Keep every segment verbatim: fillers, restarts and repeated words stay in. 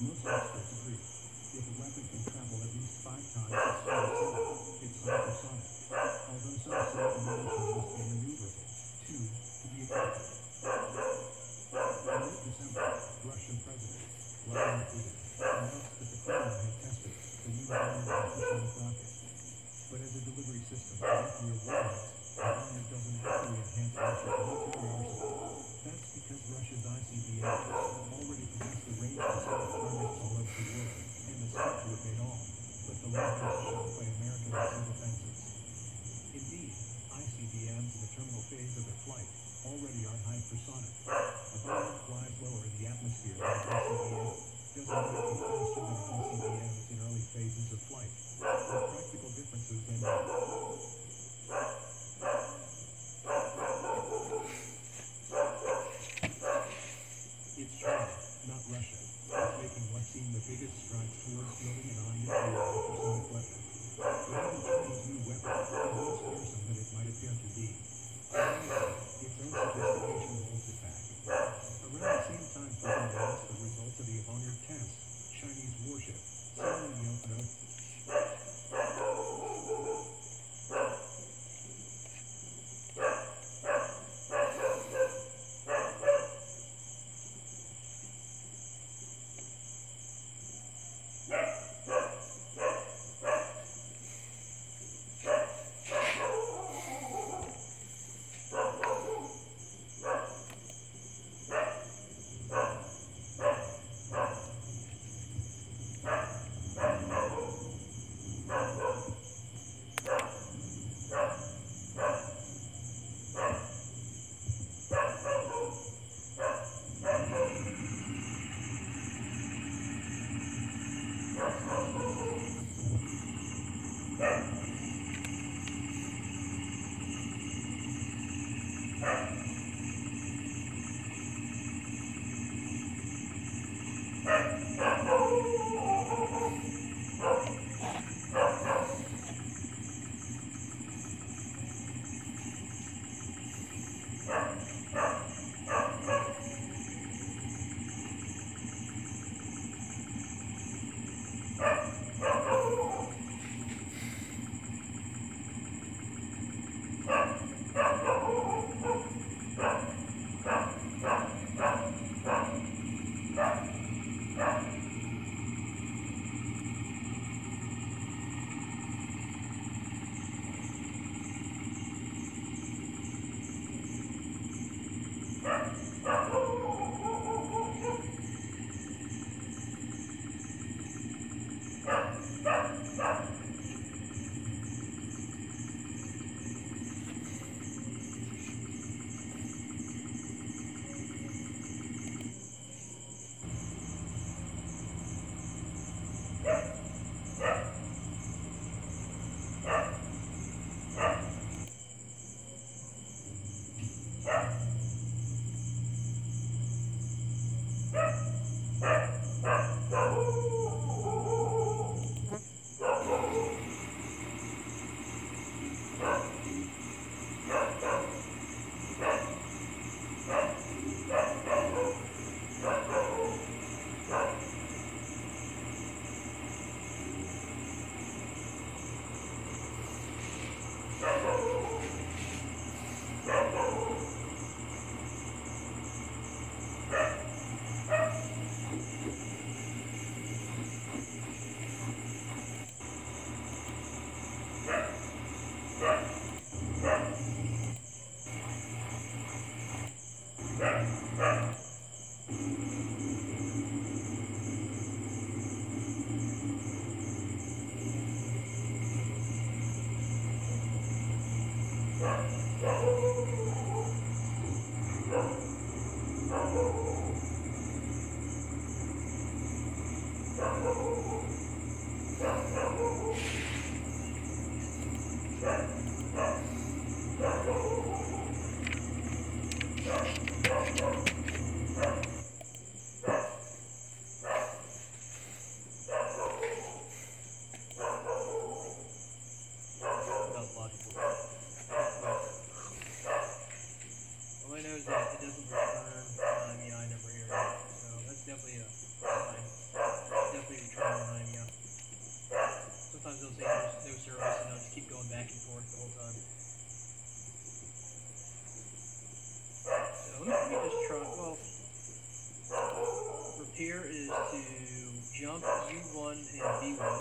Most experts agree. If a weapon can travel at least five times its speed of sound, it's hypersonic. Although some say the munition must be maneuverable, too, to be effective. In late December, Russian President Vladimir Putin announced that the Kremlin had tested the new Iron hypersonic rocket. But as a delivery system for nuclear warheads, the Iron doesn't actually enhance Russia's nuclear arsenal. That's because Russia's I C B Ms already possess the range to strike targets all over the world, and the speed to evade all, but the latter is shot by American missile defenses. Indeed, I C B Ms in the terminal phase of their flight already are hypersonic. A bomb flies lower in the atmosphere than an I C B M. Doesn't make it faster than I C B Ms in early phases of flight. The practical differences end up. It's China, not Russia, that's making what seem the biggest strides towards building a non-nuclear hypersonic weapon. But even China's new weapon is less fearsome than it might appear to be. However, its own sophistication holds it back. Around the same time Putin announced the results of the Honor test, Chinese warship, sailing the open ocean. here is to jump U one and B one.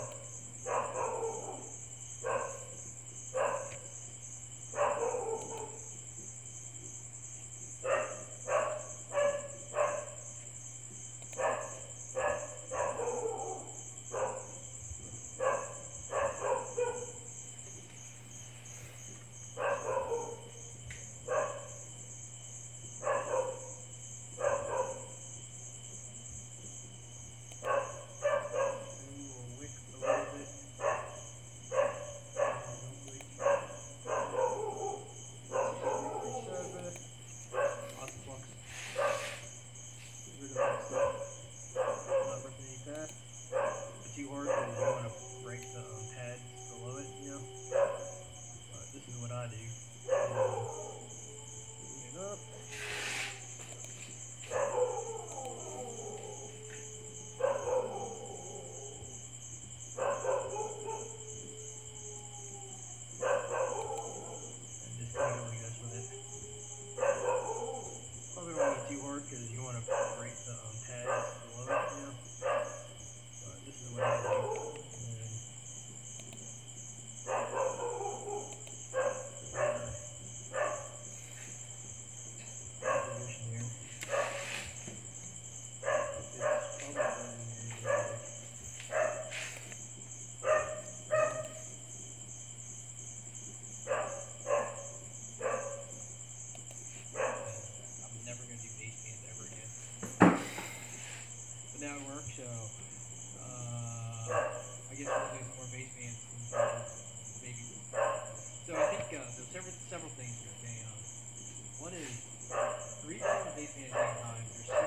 Too hard because you want to break the um, pads below it, you know. But this is what I do. Um, bring it up. And just kind of like this with it. Probably don't want it too hard because you want to break the um, pads below it, you know. But this is what I do. Now it works, so uh, I guess we'll do some more base bands in the future, maybe. So I think uh, there's several several things here. Okay, um, one is the reason the base band at the same time. There's